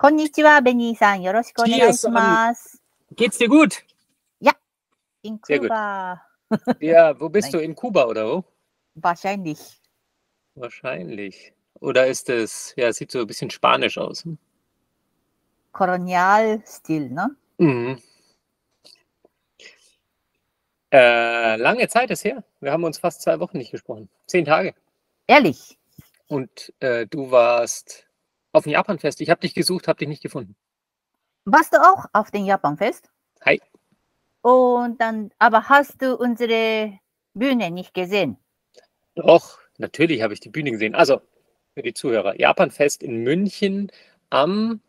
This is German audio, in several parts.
こんにちは、ベニーさん。よろしくお願いします。 Geht's dir gut? Ja, in Sehr gut. Kuba. Ja, wo bist Nein. du? In Kuba oder wo? Wahrscheinlich. Wahrscheinlich. Oder ist es, ja, sieht so ein bisschen spanisch aus. Kolonialstil, ne? Mhm. Lange Zeit ist her. Wir haben uns fast 2 Wochen nicht gesprochen. 10 Tage. Ehrlich. Und du warst auf dem Japanfest. Ich habe dich gesucht, habe dich nicht gefunden. Warst du auch auf dem Japanfest? Hi. Und dann, aber hast du unsere Bühne nicht gesehen? Doch, natürlich habe ich die Bühne gesehen. Also, für die Zuhörer, Japanfest in München am,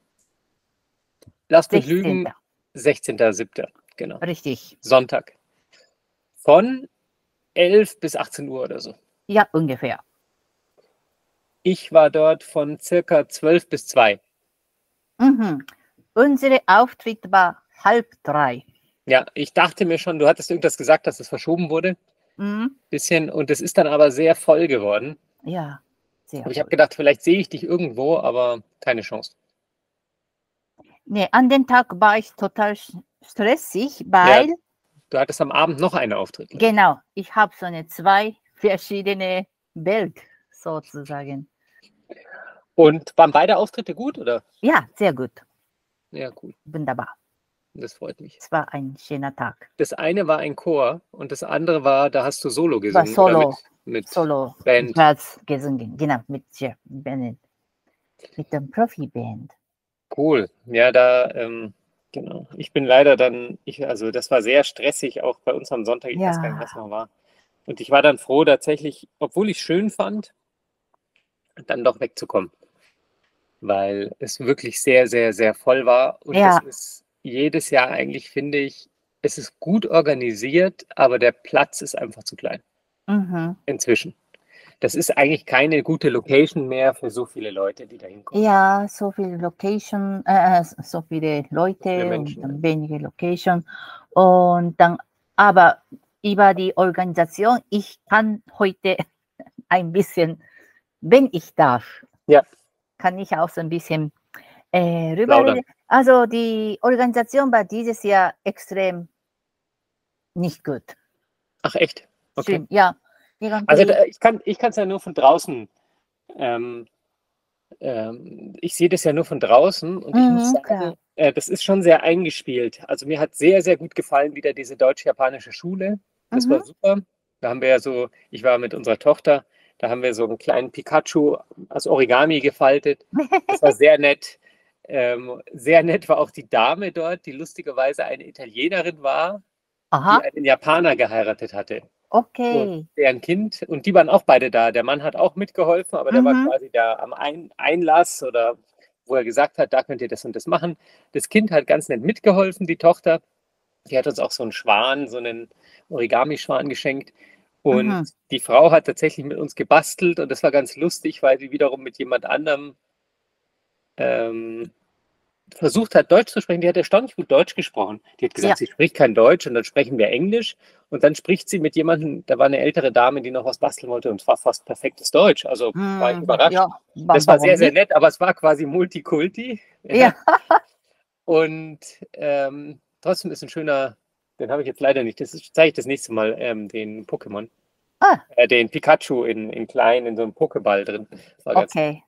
lass mich 16. lügen, 16.07. Genau. Richtig. Sonntag. Von 11 bis 18 Uhr oder so. Ja, ungefähr. Ich war dort von circa 12 bis 2. Mhm. Unser Auftritt war 2:30. Ja, ich dachte mir schon, du hattest irgendwas gesagt, dass es verschoben wurde. Mhm. Bisschen. Und es ist dann aber sehr voll geworden. Ja, sehr Und ich habe voll. gedacht, vielleicht sehe ich dich irgendwo, aber keine Chance. Nee, an dem Tag war ich total stressig, weil, Ja, du hattest am Abend noch einen Auftritt. genau, ich habe so eine 2 verschiedene Welt sozusagen. Und waren beide Auftritte gut, oder? Ja, sehr gut. Ja, gut. Wunderbar. Das freut mich. Es war ein schöner Tag. Das eine war ein Chor und das andere war, da hast du Solo War gesungen. Solo, Oder mit Solo Band. Jazz gesungen, genau, mit Band, mit dem Profiband. Cool. Ja, da, genau. Ich bin leider dann, also das war sehr stressig, auch bei uns am Sonntag, ich weiß gar nicht, was Ja, noch war. Und ich war dann froh, tatsächlich, obwohl ich es schön fand, dann doch wegzukommen, weil es wirklich sehr, sehr, sehr voll war. Und es ja, ist jedes Jahr eigentlich, finde ich, es ist gut organisiert, aber der Platz ist einfach zu klein mhm. inzwischen. Das ist eigentlich keine gute Location mehr für so viele Leute, die da hinkommen. Ja, so viele Location, so viele Leute Viele und Menschen. dann wenige Location. Und dann, aber über die Organisation, ich kann heute ein bisschen, wenn ich darf, Ja, kann ich auch so ein bisschen rüberreden. plaudern. Also die Organisation war dieses Jahr extrem nicht gut. Ach, echt? Okay. Schlimm, ja. Also Irgendwie, ich kann es ja nur von draußen. Ähm, ich sehe das ja nur von draußen und ich muss sagen, klar. das ist schon sehr eingespielt. Also mir hat sehr, sehr gut gefallen wieder diese deutsch-japanische Schule. Das war super. Da haben wir ja so, ich war mit unserer Tochter, da haben wir so einen kleinen Pikachu aus Origami gefaltet. Das war sehr nett. Sehr nett war auch die Dame dort, die lustigerweise eine Italienerin war, die Aha, einen Japaner geheiratet hatte. Und okay. deren Kind, und die waren auch beide da. Der Mann hat auch mitgeholfen, aber der war Mhm, quasi da am Einlass oder wo er gesagt hat, da könnt ihr das und das machen. Das Kind hat ganz nett mitgeholfen, die Tochter. Die hat uns auch so einen Schwan, so einen Origami-Schwan geschenkt. Und mhm. die Frau hat tatsächlich mit uns gebastelt und das war ganz lustig, weil sie wiederum mit jemand anderem versucht hat, Deutsch zu sprechen. Die hat erstaunlich gut Deutsch gesprochen. Die hat gesagt, Ja, sie spricht kein Deutsch und dann sprechen wir Englisch. Und dann spricht sie mit jemandem, da war eine ältere Dame, die noch was basteln wollte und es war fast perfektes Deutsch. Also war ich überrascht. ja, Das war sehr, warum sehr nicht? nett, aber es war quasi Multikulti. Ja. Ja, Und trotzdem ist ein schöner, den habe ich jetzt leider nicht, das zeige ich das nächste Mal, den Pokémon. Den Pikachu in klein, in so einem Pokéball drin. War ganz okay.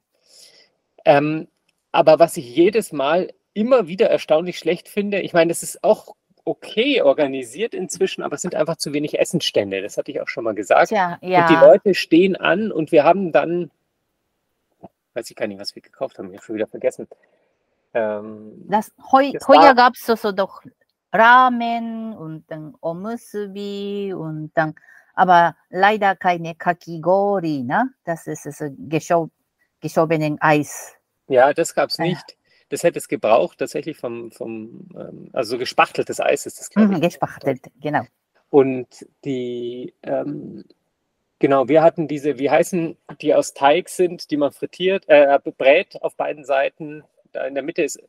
aber was ich jedes Mal immer wieder erstaunlich schlecht finde, ich meine, das ist auch okay organisiert inzwischen, aber es sind einfach zu wenig Essensstände. Das hatte ich auch schon mal gesagt. Tja, Und die ja, Leute stehen an und wir haben dann, weiß ich gar nicht, was wir gekauft haben, ich habe schon wieder vergessen. Das heuer war, gab es so doch Ramen und dann Omusubi und dann, aber leider keine Kakigori, ne? Das ist so geschobenen Eis. ja, das gab es nicht. Das hätte es gebraucht, tatsächlich also so gespachteltes Eis ist das, glaube ich. Gespachtelt, genau. Und genau, wir hatten diese, wie heißen die aus Teig sind, die man frittiert, brät auf beiden Seiten. Da in der Mitte ist,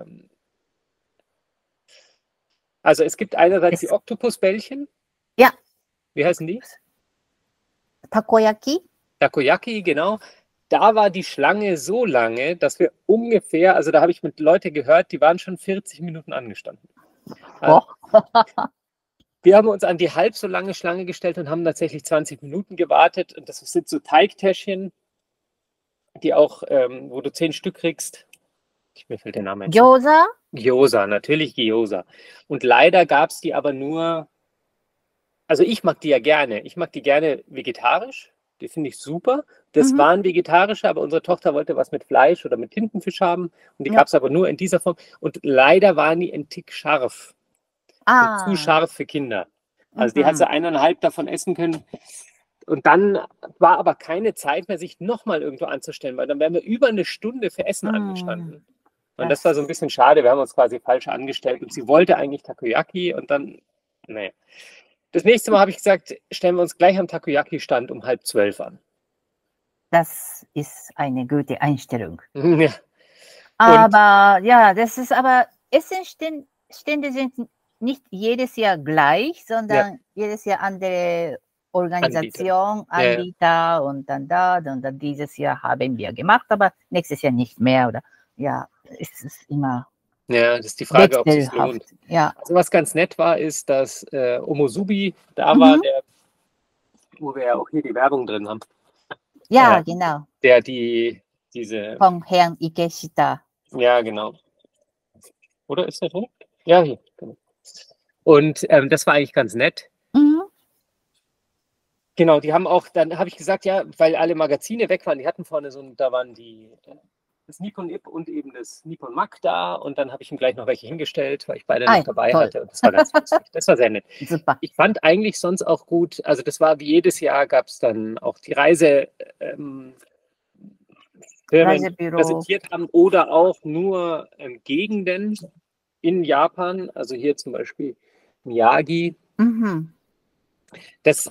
also es gibt einerseits die Oktopusbällchen. Ja. Wie heißen die? Takoyaki? Takoyaki, genau. da war die Schlange so lange, dass wir ungefähr, also da habe ich mit Leuten gehört, die waren schon 40 Minuten angestanden. Oh. Wir haben uns an die halb so lange Schlange gestellt und haben tatsächlich 20 Minuten gewartet. Und das sind so Teigtäschchen, die auch, wo du 10 Stück kriegst. Mir fällt der Name jetzt nicht. Gyoza? Gyoza, natürlich Gyoza. Und leider gab es die aber nur, also ich mag die ja gerne. Ich mag die gerne vegetarisch. Die finde ich super. Das waren vegetarische, aber unsere Tochter wollte was mit Fleisch oder mit Tintenfisch haben. Und die Ja. gab es aber nur in dieser Form. Und leider waren die ein Tick scharf. Und zu scharf für Kinder. Also die hat sie 1,5 davon essen können. Und dann war aber keine Zeit mehr, sich nochmal irgendwo anzustellen, weil dann wären wir über eine Stunde für Essen angestanden. Und das war so ein bisschen schade. Wir haben uns quasi falsch angestellt. Und sie wollte eigentlich Takoyaki und dann, naja. Das nächste Mal habe ich gesagt, stellen wir uns gleich am Takoyaki-Stand um 11:30 an. Das ist eine gute Einstellung. Ja. Aber ja, das ist aber, Essenstände sind nicht jedes Jahr gleich, sondern jedes Jahr andere Organisation, Anbieter und dann da und dann dieses Jahr haben wir gemacht, aber nächstes Jahr nicht mehr oder ja, es ist immer ja, das ist die Frage, ob es sich lohnt. Ja. Also was ganz nett war, ist, dass Omosubi da war, wo wir ja auch hier die Werbung drin haben. Ja, genau. Der diese... Von Herrn Ikeshita. Ja, genau. Oder ist der drin? Ja, hier. Genau. Und das war eigentlich ganz nett. Genau, die haben auch, dann habe ich gesagt, ja, weil alle Magazine weg waren, die hatten vorne so, da waren das Nippon Ip und eben das Nippon Mac da und dann habe ich ihm gleich noch welche hingestellt, weil ich beide noch dabei hatte und das war ganz lustig. Das war sehr nett. Super. Ich fand eigentlich sonst auch gut, also das war wie jedes Jahr, gab es dann auch die Firmen präsentiert haben oder auch nur Gegenden in Japan, also hier zum Beispiel Miyagi. Das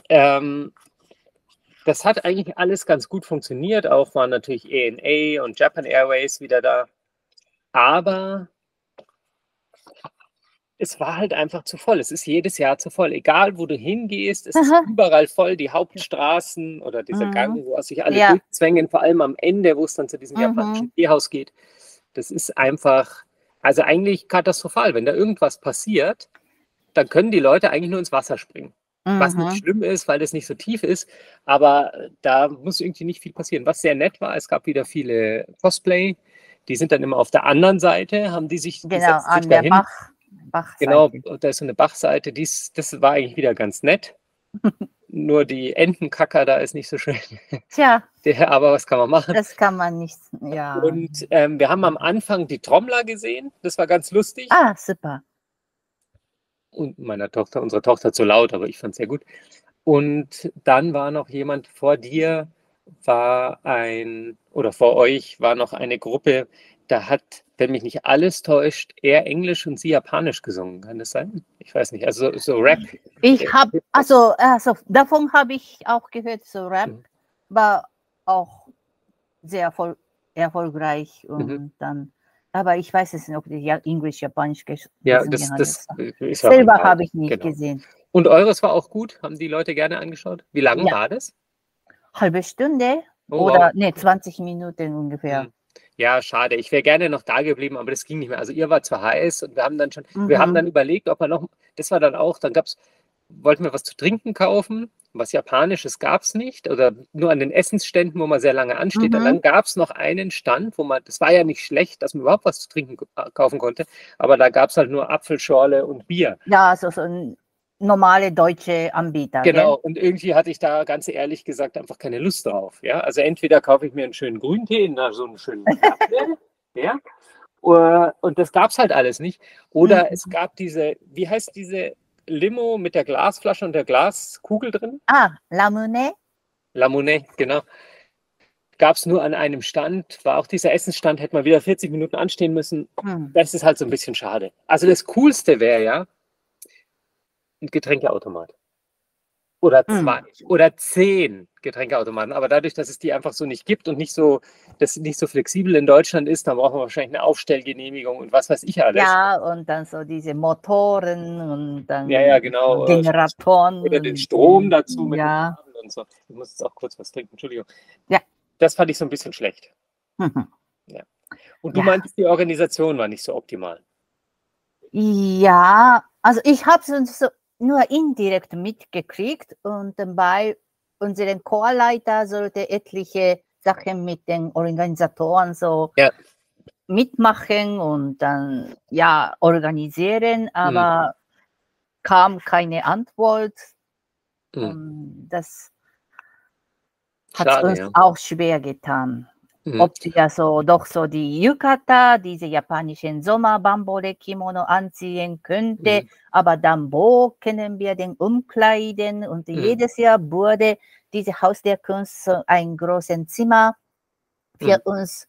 hat eigentlich alles ganz gut funktioniert. Auch waren natürlich ANA und Japan Airways wieder da. Aber es war halt einfach zu voll. Es ist jedes Jahr zu voll. Egal, wo du hingehst, es ist überall voll. Die Hauptstraßen oder dieser Gang, wo sich alle durchzwängen, vor allem am Ende, wo es dann zu diesem japanischen Teehaus geht. Das ist einfach, also eigentlich katastrophal. Wenn da irgendwas passiert, dann können die Leute eigentlich nur ins Wasser springen. Was nicht schlimm ist, weil das nicht so tief ist, aber da muss irgendwie nicht viel passieren. Was sehr nett war, es gab wieder viele Cosplay, die sind dann immer auf der anderen Seite, haben die sich an der Bachseite. Genau, da ist so eine Bachseite, das war eigentlich wieder ganz nett. Nur die Entenkacker, da ist nicht so schön. Tja. Aber was kann man machen? Das kann man nicht, ja. Und wir haben am Anfang die Trommler gesehen, das war ganz lustig. Ah, super. Und unsere Tochter zu laut, aber ich fand es sehr gut. Und dann war noch jemand vor dir, vor euch war noch eine Gruppe, da hat, wenn mich nicht alles täuscht, er Englisch und sie Japanisch gesungen. Kann das sein? Ich weiß nicht. Also so Rap. Davon habe ich auch gehört, so Rap war auch sehr erfolgreich und dann. Aber ich weiß es nicht, ob die Englisch-Japanisch gesungen haben. Ist selber habe ich nicht gesehen. Und eures war auch gut? Haben die Leute gerne angeschaut? Wie lange war das? Halbe Stunde oder 20 Minuten ungefähr. Ja, schade. Ich wäre gerne noch da geblieben, aber das ging nicht mehr. Also ihr war zu heiß und wir haben dann überlegt, ob wir noch, das war dann auch, wollten wir was zu trinken kaufen. Was Japanisches gab es nicht oder nur an den Essensständen, wo man sehr lange ansteht. Und dann gab es noch einen Stand, das war ja nicht schlecht, dass man überhaupt was zu trinken kaufen konnte, aber da gab es halt nur Apfelschorle und Bier. Ja, so ein normale deutsche Anbieter. Genau, und irgendwie hatte ich da ganz ehrlich gesagt einfach keine Lust drauf. Ja? Also entweder kaufe ich mir einen schönen Grüntee, so einen schönen Latte, ja? Und das gab es halt alles nicht. Oder es gab wie heißt diese Limo mit der Glasflasche und der Glaskugel drin? Lamune. Lamune, genau. Gab es nur an einem Stand, war auch dieser Essensstand, hätte man wieder 40 Minuten anstehen müssen. Das ist halt so ein bisschen schade. Also das Coolste wäre ja ein Getränkeautomat. Oder 2 oder 10 Getränkeautomaten. Aber dadurch, dass es die einfach so nicht gibt und das nicht so flexibel in Deutschland ist, dann brauchen wir wahrscheinlich eine Aufstellgenehmigung und was weiß ich alles. Ja, und dann so diese Motoren und dann genau. Generatoren. Oder den Strom dazu mit den Kabeln und so. Ich muss jetzt auch kurz was trinken, Entschuldigung. Ja. Das fand ich so ein bisschen schlecht. Mhm. Ja. Und du Ja. meintest, die Organisation war nicht so optimal. Ja, also ich habe es so nur indirekt mitgekriegt und bei unseren Chorleiter sollte etliche Sachen mit den Organisatoren so Ja. mitmachen und dann ja organisieren, Mhm. aber kam keine Antwort Mhm. und das hat Schade, uns ja. auch schwer getan. Mhm. Ob wir so doch so die Yukata, diese japanischen Sommer-Bambole-Kimono anziehen könnte, Mhm. aber dann wo kennen wir den Umkleiden und Mhm. jedes Jahr wurde diese Haus der Kunst so ein großes Zimmer für uns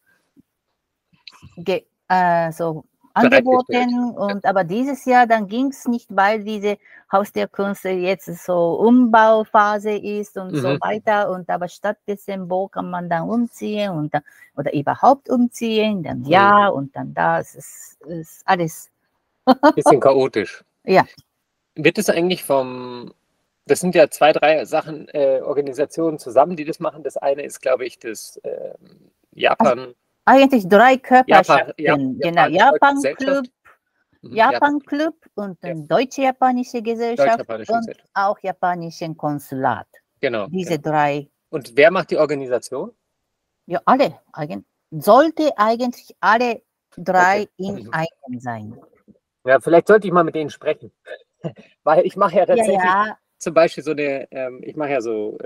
so angeboten und aber dieses Jahr dann ging es nicht, weil diese Haus der Kunst jetzt so Umbauphase ist und so weiter und aber stattdessen wo kann man dann umziehen und dann, oder überhaupt umziehen, dann ja und dann da, es ist alles. Bisschen chaotisch. Ja. Wird es eigentlich das sind ja 2, 3 Sachen, Organisationen zusammen, die das machen. Das eine ist, glaube ich, das Japan. Eigentlich 3 Körperschaften, genau, Japan-Club Japan-Club und dann Deutsche-Japanische Gesellschaft und auch Japanischen Konsulat. Genau. Diese 3. Und wer macht die Organisation? Ja, alle. Sollte eigentlich alle 3 in einem sein. Ja, vielleicht sollte ich mal mit denen sprechen. Weil ich mache ja tatsächlich zum Beispiel ich mache ja so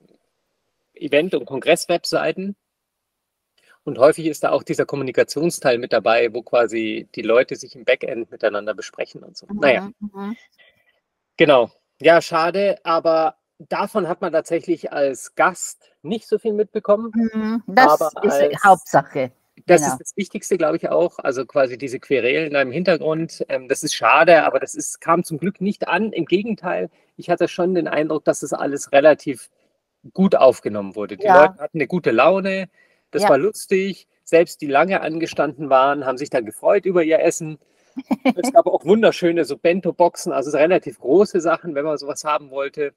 Event- und Kongress-Webseiten. Und häufig ist da auch dieser Kommunikationsteil mit dabei, wo quasi die Leute sich im Backend miteinander besprechen und so. Naja. Genau. Ja, schade, aber davon hat man tatsächlich als Gast nicht so viel mitbekommen. Das ist die Hauptsache. Das ist das Wichtigste, glaube ich, auch. Also quasi diese Querelen da im Hintergrund. Das ist schade, aber kam zum Glück nicht an. Im Gegenteil, ich hatte schon den Eindruck, dass es alles relativ gut aufgenommen wurde. Die Leute hatten eine gute Laune, das war lustig. Selbst die lange angestanden waren, haben sich dann gefreut über ihr Essen. Es gab auch wunderschöne so Bento-Boxen, also relativ große Sachen, wenn man sowas haben wollte.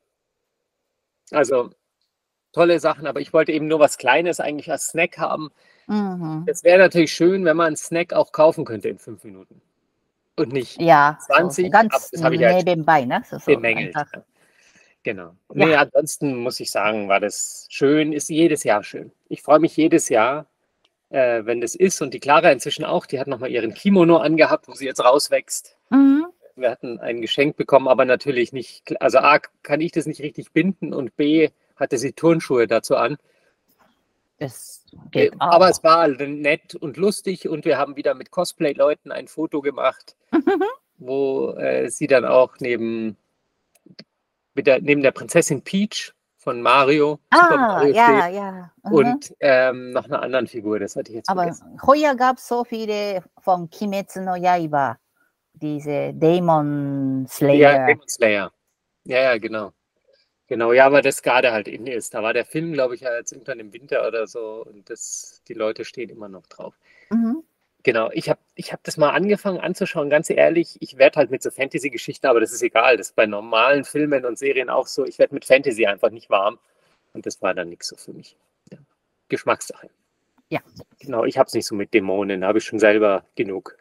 Also tolle Sachen, aber ich wollte eben nur was Kleines eigentlich als Snack haben. Es wäre natürlich schön, wenn man einen Snack auch kaufen könnte in 5 Minuten. Und nicht 20, so ganz aber das habe ich halt nebenbei, ne? So bemängelt. Ja. Genau. Nee, ansonsten muss ich sagen, war das schön, ist jedes Jahr schön. Ich freue mich jedes Jahr, wenn das ist. Und die Clara inzwischen auch, die hat nochmal ihren Kimono angehabt, wo sie jetzt rauswächst. Wir hatten ein Geschenk bekommen, aber natürlich nicht, also A, kann ich das nicht richtig binden und B, hatte sie Turnschuhe dazu an. Das geht auch. Aber es war nett und lustig und wir haben wieder mit Cosplay-Leuten ein Foto gemacht, wo sie dann auch neben der Prinzessin Peach von Mario, Super Mario steht. Und noch einer anderen Figur, das hatte ich jetzt vergessen. Aber heuer gab es so viele von Kimetsu no Yaiba, diese Demon Slayer. Ja, Demon Slayer. Ja, genau. Genau, ja, weil das gerade halt in ist. Da war der Film, glaube ich, ja jetzt irgendwann im Winter oder so und die Leute stehen immer noch drauf. Genau, ich hab das mal angefangen anzuschauen, ganz ehrlich, ich werde halt mit so Fantasy-Geschichten, aber das ist egal, das ist bei normalen Filmen und Serien auch so, ich werde mit Fantasy einfach nicht warm und das war dann nichts so für mich. Ja. Geschmackssache. Ja. Genau, ich habe es nicht so mit Dämonen, da habe ich schon selber genug.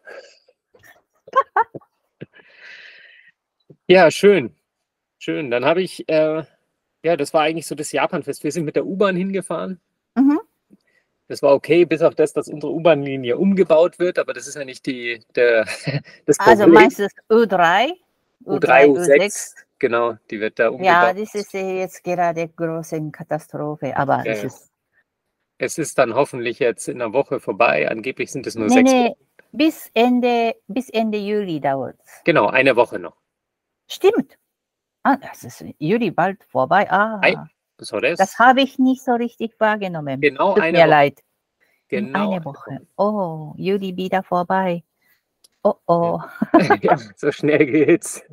Ja, schön. Schön, dann habe ich, das war eigentlich so das Japanfest, wir sind mit der U-Bahn hingefahren. Das war okay, bis auf das, dass unsere U-Bahn-Linie umgebaut wird, aber das ist ja nicht das Problem. Also meinst du das U3? U3, U6, genau, die wird da umgebaut. Ja, das ist jetzt gerade große Katastrophe, aber es ist dann hoffentlich jetzt in einer Woche vorbei. Angeblich sind es nur 6 Wochen. Bis Ende Juli dauert es. Genau, eine Woche noch. Stimmt. Das ist Juli bald vorbei. Das habe ich nicht so richtig wahrgenommen. Genau, Tut mir leid. Genau. Eine Woche. Oh, Juli wieder vorbei. Oh. Ja, so schnell geht's.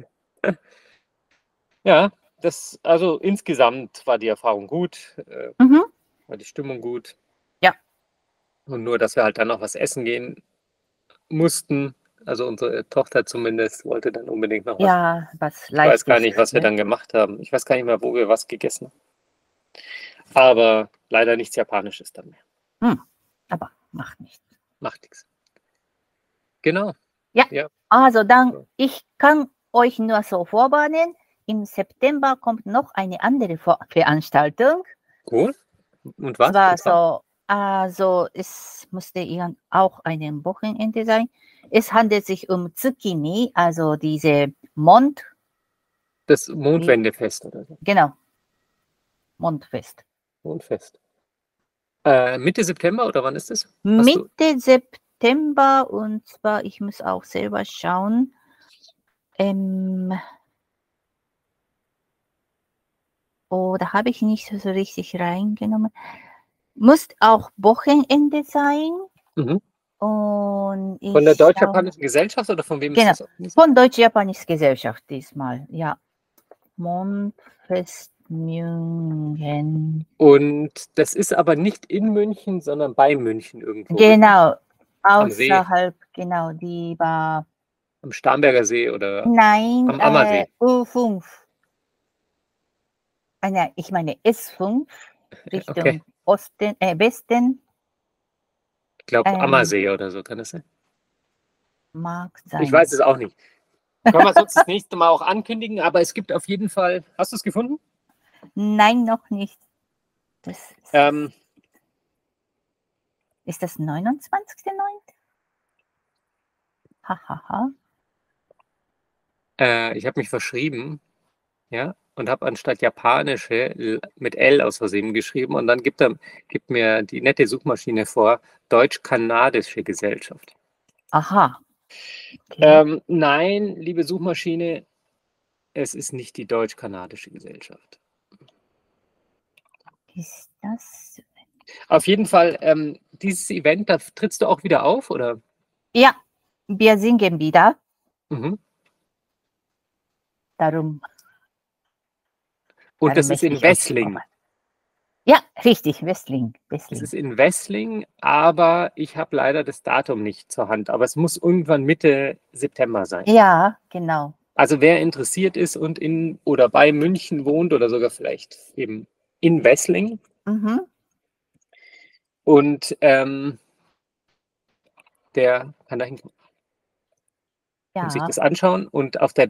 Ja, also insgesamt war die Erfahrung gut, war die Stimmung gut. Ja. Und nur, dass wir halt dann noch was essen gehen mussten. Also unsere Tochter zumindest wollte dann unbedingt noch was. Ja, was Ich weiß gar nicht, was wir dann gemacht haben. Ich weiß gar nicht mehr, wo wir was gegessen haben. Aber leider nichts Japanisches dann mehr. Aber macht nichts. Macht nichts. Genau. Ja, Ja. also dann, ich kann euch nur so vorwarnen, im September kommt noch eine andere Veranstaltung. Cool. Und was? Zwar so, also es musste auch ein Wochenende sein. Es handelt sich um Tsukimi, also diese Das Mondwendefest oder so. Genau. Mondfest. Mondfest. Mitte September oder wann ist das? Mitte September, und zwar, ich muss auch selber schauen. Da habe ich nicht so richtig reingenommen. Muss auch Wochenende sein. Mhm. Und von der Deutsch-Japanischen Gesellschaft oder von wem genau, ist das? Von Deutsch-Japanischen Gesellschaft diesmal, ja. Mondfest München. Und das ist aber nicht in München, sondern bei München irgendwo. Genau, am See. außerhalb, genau, die war... Am Starnberger See oder Nein, am Ammersee? U5. Ich meine S5, Richtung Westen. Ich glaube Ammersee oder so, kann das sein? Mag sein. Ich weiß es auch nicht. Können wir sonst das nächste Mal auch ankündigen, aber es gibt auf jeden Fall... Hast du es gefunden? Nein, noch nicht. Das ist das 29.09.? Hahaha. Ich habe mich verschrieben, ja, und habe anstatt japanische mit L aus Versehen geschrieben und dann gibt mir die nette Suchmaschine vor, Deutsch-Kanadische Gesellschaft. Aha. Okay. Nein, liebe Suchmaschine, es ist nicht die Deutsch-Kanadische Gesellschaft. Ist das? Auf jeden Fall, dieses Event, da trittst du auch wieder auf, oder? Ja, wir singen wieder. Mhm. Darum. Und das ist in Wessling. Ja, richtig, Wessling. Es ist in Wessling, aber ich habe leider das Datum nicht zur Hand. Aber es muss irgendwann Mitte September sein. Ja, genau. Also wer interessiert ist und in oder bei München wohnt oder sogar vielleicht eben in Wessling. Mhm. Und der kann da hinkommen und sich das anschauen. Und auf der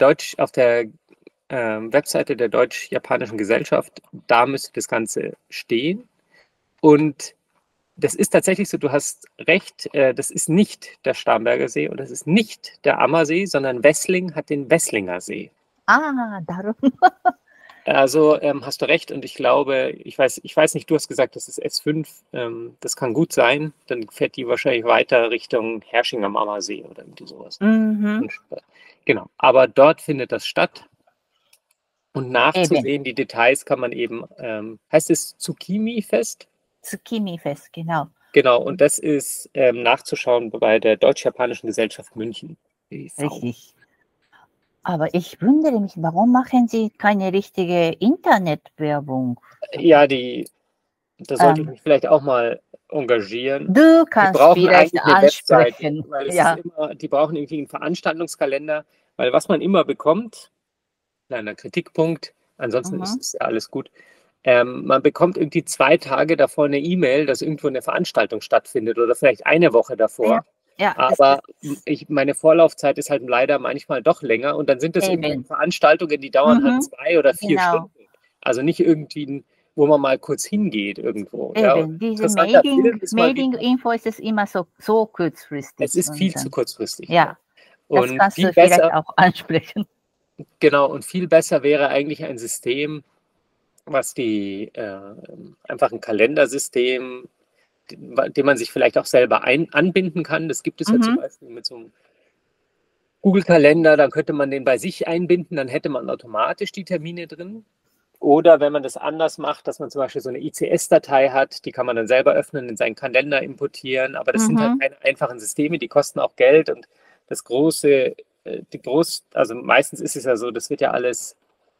Webseite der Deutsch-Japanischen Gesellschaft, da müsste das Ganze stehen. Und das ist tatsächlich so, du hast recht, das ist nicht der Starnberger See und das ist nicht der Ammersee, sondern Wessling hat den Wesslinger See. Darum. Also hast du recht und ich glaube, ich weiß nicht, du hast gesagt, das ist S5, das kann gut sein, dann fährt die wahrscheinlich weiter Richtung Herrsching am Ammersee oder irgendwie sowas. Mhm. Genau, aber dort findet das statt und nachzusehen, die Details kann man eben, heißt es Tsukimi-Fest? Tsukimi-Fest, genau. Genau, und das ist nachzuschauen bei der Deutsch-Japanischen Gesellschaft München. Richtig. Aber ich wundere mich, warum machen Sie keine richtige Internetwerbung? Ja, da sollte ich mich vielleicht auch mal engagieren. Du kannst vielleicht ansprechen. Weil es ist immer, die brauchen irgendwie einen Veranstaltungskalender, weil was man immer bekommt, kleiner Kritikpunkt, ansonsten ist es ja alles gut, man bekommt irgendwie 2 Tage davor eine E-Mail, dass irgendwo eine Veranstaltung stattfindet oder vielleicht eine Woche davor. Ja, aber meine Vorlaufzeit ist halt leider manchmal doch länger und dann sind das irgendwie Veranstaltungen, die dauern halt 2 oder 4 Stunden. Also nicht irgendwie, wo man mal kurz hingeht irgendwo. Ja, diese Mailing-Info ist es immer so kurzfristig. Es ist viel zu kurzfristig. Ja, das und kannst du vielleicht auch ansprechen. Genau, und viel besser wäre eigentlich ein System, was einfach ein Kalendersystem, den man sich vielleicht auch selber anbinden kann. Das gibt es ja zum Beispiel mit so einem Google-Kalender, dann könnte man den bei sich einbinden, dann hätte man automatisch die Termine drin. Oder wenn man das anders macht, dass man zum Beispiel so eine ICS-Datei hat, die kann man dann selber öffnen, in seinen Kalender importieren. Aber das sind halt keine einfachen Systeme, die kosten auch Geld. Und das also meistens ist es ja so, das wird ja alles,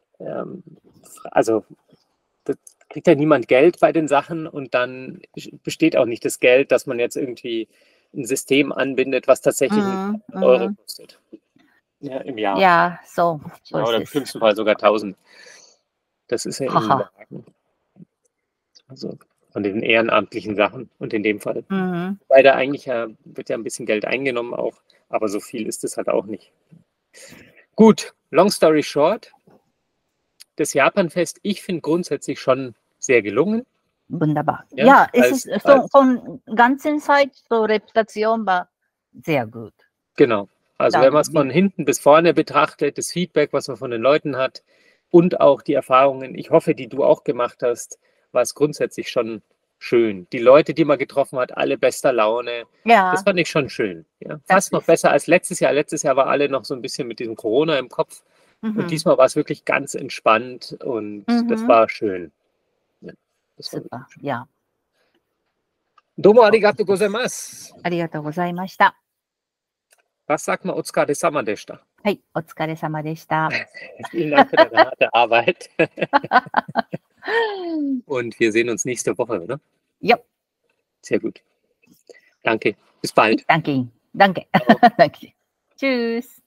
also das kriegt ja niemand Geld bei den Sachen und dann besteht auch nicht das Geld, dass man jetzt irgendwie ein System anbindet, was tatsächlich Euro kostet. Ja, im Jahr. Ja, so oder im schlimmsten Fall sogar 1000. Das ist ja in Lagen. Also, von den ehrenamtlichen Sachen. Und in dem Fall, Mhm. weil da eigentlich wird ja ein bisschen Geld eingenommen auch, aber so viel ist es halt auch nicht. Gut, long story short, das Japanfest, ich finde grundsätzlich schon sehr gelungen. Wunderbar. Ja, Ja, es als, ist so als, von ganzen Zeit, so Reputation war sehr gut. genau. Also Da, wenn man es von hinten bis vorne betrachtet, das Feedback, was man von den Leuten hat und auch die Erfahrungen, ich hoffe, die du auch gemacht hast, war es grundsätzlich schon schön. Die Leute, die man getroffen hat, alle bester Laune. Das ja, fand ich schon schön. Ja. das Fast noch ist. besser als letztes Jahr. Letztes Jahr war alle noch so ein bisschen mit diesem Corona im Kopf. Und Mhm. diesmal war es wirklich ganz entspannt und das Mhm. war schön. Ja, das war Super. wirklich schön. Ja. どうもありがとうございます。 ありがとうございました。 Was sagt man? お疲れ様でした。 はい、お疲れ様でした。 Vielen Dank für deine harte Arbeit. Und wir sehen uns nächste Woche, ne? Ja, Sehr gut. Danke. Bis bald. danke. Danke. Ciao. Danke. Tschüss.